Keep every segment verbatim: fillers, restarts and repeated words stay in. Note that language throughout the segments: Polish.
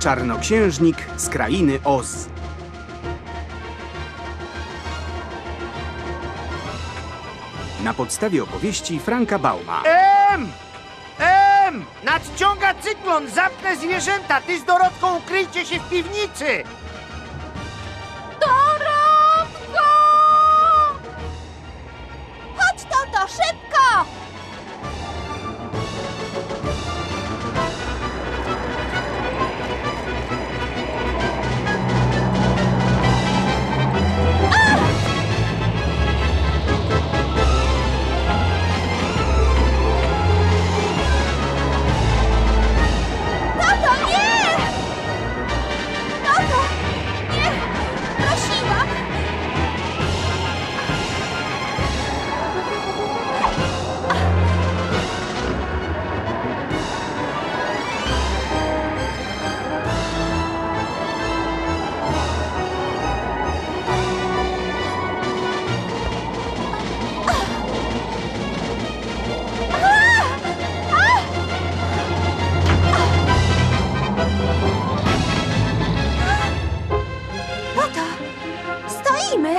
Czarnoksiężnik z krainy Oz. Na podstawie opowieści Franka Bauma. Em! Em! Nadciąga cyklon! Zapnę zwierzęta! Ty z Dorotką ukryjcie się w piwnicy! Dorotko! Chodź, Toto, szybko! Toto, nie! Toto, nie! Prosiłam! Toto, stoimy!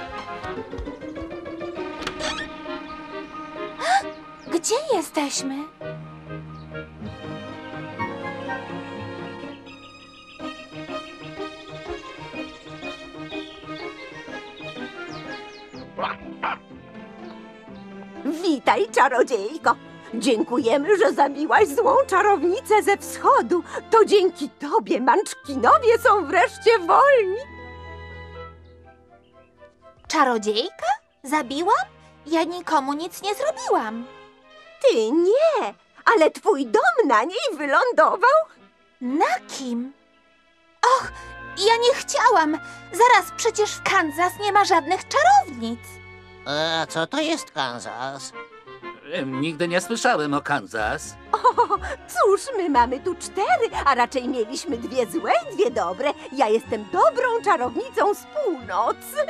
Gdzie jesteśmy? Witaj, czarodziejko. Dziękujemy, że zabiłaś złą czarownicę ze wschodu. To dzięki tobie Munchkinowie są wreszcie wolni. Czarodziejka? Zabiłam? Ja nikomu nic nie zrobiłam. Ty nie, ale twój dom na niej wylądował. Na kim? Och, ja nie chciałam. Zaraz, przecież w Kansas nie ma żadnych czarownic. A co to jest Kansas? Nigdy nie słyszałem o Kansas. O, cóż, my mamy tu cztery, a raczej mieliśmy dwie złe i dwie dobre. Ja jestem dobrą czarownicą z północy.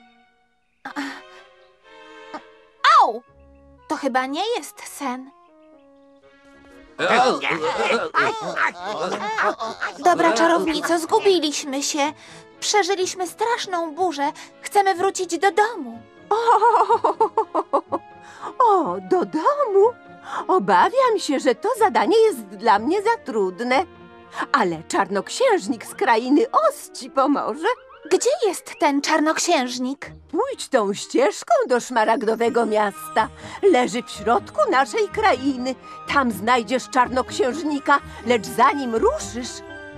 Au! To chyba nie jest sen. Dobra czarownico, zgubiliśmy się. Przeżyliśmy straszną burzę. Chcemy wrócić do domu. O, o, do domu? Obawiam się, że to zadanie jest dla mnie za trudne. Ale czarnoksiężnik z krainy Oz ci pomoże. Gdzie jest ten czarnoksiężnik? Pójdź tą ścieżką do szmaragdowego miasta. Leży w środku naszej krainy. Tam znajdziesz czarnoksiężnika, lecz zanim ruszysz...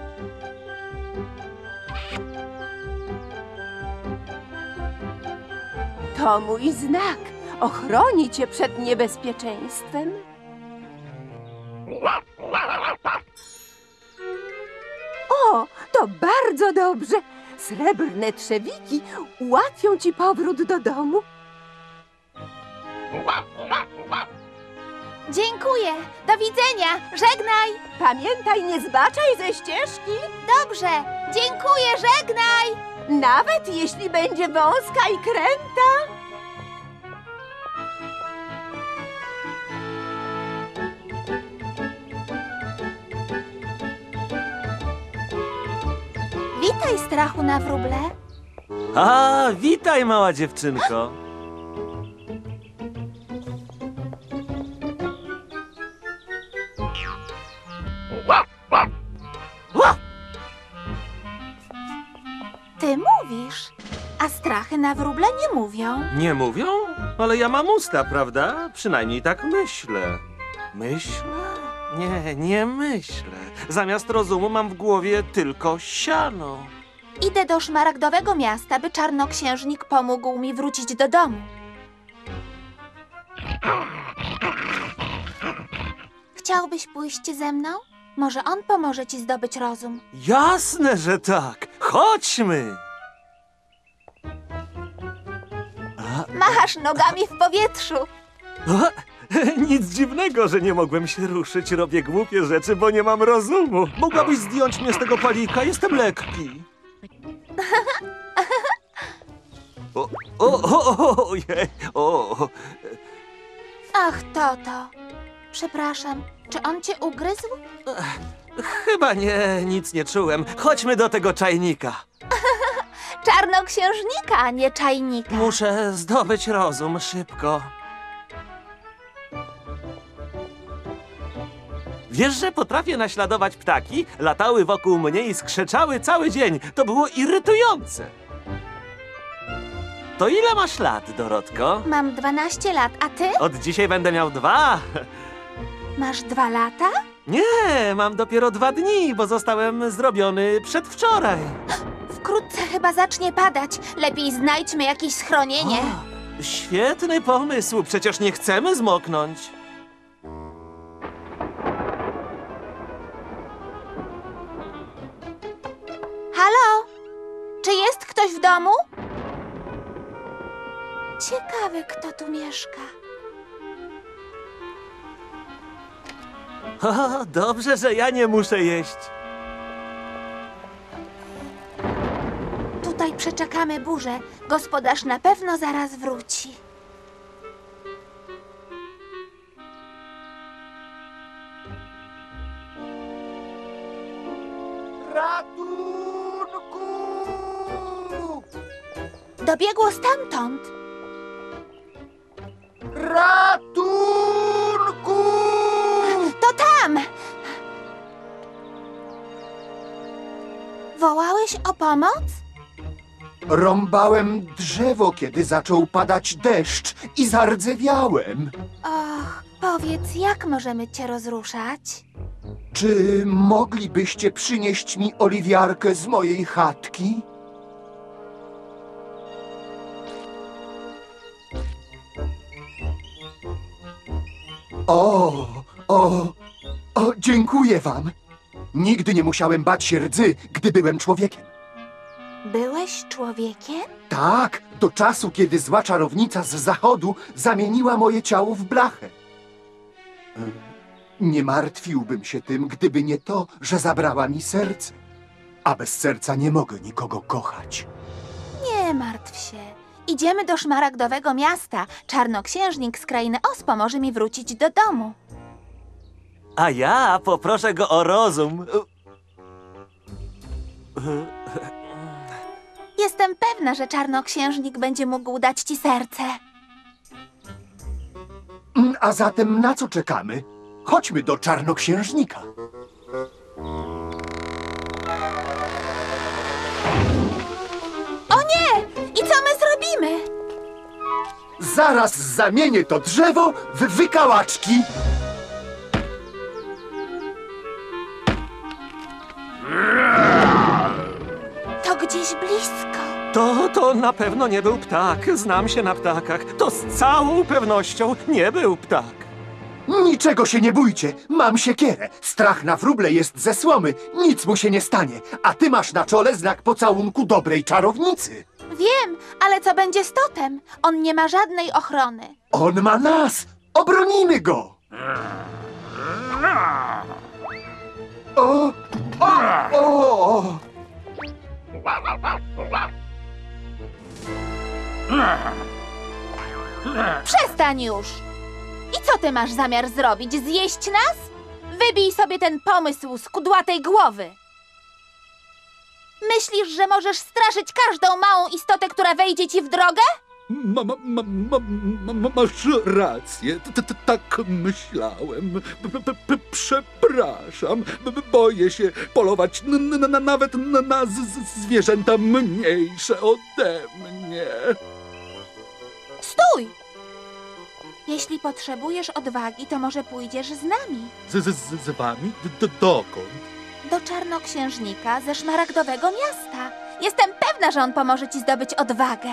To mój znak. Ochroni cię przed niebezpieczeństwem. O, to bardzo dobrze. Srebrne trzewiki ułatwią ci powrót do domu. Dziękuję. Do widzenia. Żegnaj. Pamiętaj, nie zbaczaj ze ścieżki. Dobrze. Dziękuję. Żegnaj. Nawet jeśli będzie wąska i kręta. Witaj, strachu na wróble. A, witaj, mała dziewczynko. Ty mówisz, a strachy na wróble nie mówią. Nie mówią? Ale ja mam usta, prawda? Przynajmniej tak myślę. Myślę? Nie, nie myślę. Zamiast rozumu mam w głowie tylko siano. Idę do szmaragdowego miasta, by czarnoksiężnik pomógł mi wrócić do domu. Chciałbyś pójść ze mną? Może on pomoże ci zdobyć rozum. Jasne, że tak. Chodźmy. Machasz nogami w powietrzu. A, nic dziwnego, że nie mogłem się ruszyć. Robię głupie rzeczy, bo nie mam rozumu. Mogłabyś zdjąć mnie z tego palika? Jestem lekki. O, o, o, ojej, o. Ach, Toto. Przepraszam, czy on cię ugryzł? Chyba nie, nic nie czułem. Chodźmy do tego czajnika. Czarnoksiężnika, a nie czajnika. Muszę zdobyć rozum szybko. Wiesz, że potrafię naśladować ptaki? Latały wokół mnie i skrzeczały cały dzień. To było irytujące. To ile masz lat, Dorotko? Mam dwanaście lat, a ty? Od dzisiaj będę miał dwa. Masz dwa lata? Nie, mam dopiero dwa dni, bo zostałem zrobiony przedwczoraj. Wkrótce chyba zacznie padać. Lepiej znajdźmy jakieś schronienie. O, świetny pomysł, przecież nie chcemy zmoknąć. Halo? Czy jest ktoś w domu? Ciekawe, kto tu mieszka. O, dobrze, że ja nie muszę jeść. Tutaj przeczekamy burzę. Gospodarz na pewno zaraz wróci. Ratunku! Dobiegło stamtąd. Ratunku! To tam! Wołałeś o pomoc? Rąbałem drzewo, kiedy zaczął padać deszcz i zardzewiałem. Och, powiedz, jak możemy cię rozruszać? Czy moglibyście przynieść mi oliwiarkę z mojej chatki? O, o, o, dziękuję wam. Nigdy nie musiałem bać się rdzy, gdy byłem człowiekiem. Byłeś człowiekiem? Tak, do czasu, kiedy zła czarownica z zachodu zamieniła moje ciało w blachę. Nie martwiłbym się tym, gdyby nie to, że zabrała mi serce. A bez serca nie mogę nikogo kochać. Nie martw się. Idziemy do szmaragdowego miasta. Czarnoksiężnik z krainy Oz pomoże mi wrócić do domu. A ja poproszę go o rozum. Jestem pewna, że czarnoksiężnik będzie mógł dać ci serce. Mm, A zatem na co czekamy? Chodźmy do czarnoksiężnika. O nie! I co my zrobimy? Zaraz zamienię to drzewo w wykałaczki. To gdzieś blisko. To, to na pewno nie był ptak. Znam się na ptakach. To z całą pewnością nie był ptak. Niczego się nie bójcie, mam siekierę. Strach na wróble jest ze słomy, nic mu się nie stanie. A ty masz na czole znak pocałunku dobrej czarownicy. Wiem, ale co będzie z Totem? On nie ma żadnej ochrony. On ma nas! Obronimy go! O! O! O! Przestań już! I co ty masz zamiar zrobić? Zjeść nas? Wybij sobie ten pomysł z kudłatej głowy. Myślisz, że możesz straszyć każdą małą istotę, która wejdzie ci w drogę? Ma, ma, ma, ma, ma, ma, masz rację, T- t- tak myślałem. B- b- b- Przepraszam, B- b- boję się polować n- n- n- nawet na, na z- z- zwierzęta mniejsze ode mnie. Stój! Jeśli potrzebujesz odwagi, to może pójdziesz z nami. Z, z, z, z wami? D- d- dokąd? Do czarnoksiężnika ze szmaragdowego miasta. Jestem pewna, że on pomoże ci zdobyć odwagę.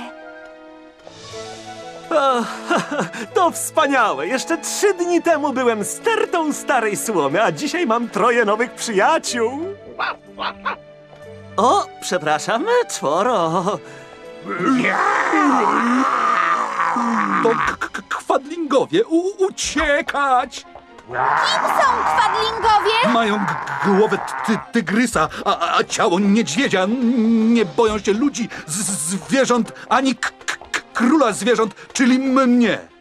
O, to wspaniałe! Jeszcze trzy dni temu byłem stertą starej słomy, a dzisiaj mam troje nowych przyjaciół. O, przepraszam, czworo. To k- k- kwadlingowie, U- uciekać! Kim są kwadlingowie? Mają g- głowę ty tygrysa, a, a ciało niedźwiedzia. N- Nie boją się ludzi, z zwierząt, ani k- k- króla zwierząt, czyli mnie.